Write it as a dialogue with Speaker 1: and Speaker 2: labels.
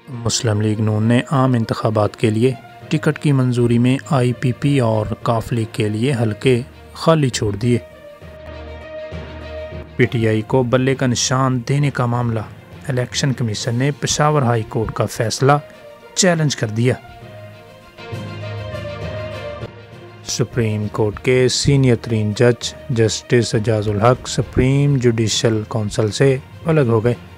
Speaker 1: मुस्लिम league नून ने आम इंतखाबात के लिए टिकट की मंजूरी में IPP और काफ लीग के लिए हलके खाली छोड़ दिए। PTI को बल्ले का निशान देने का मामला, इलेक्शन कमीशन ने पेशावर हाई कोर्ट का फैसला चैलेंज कर दिया। सुप्रीम कोर्ट के सीनियर तरीन जज जस्टिस एजाजुल हक सुप्रीम जुडिशल काउंसिल से अलग हो गए।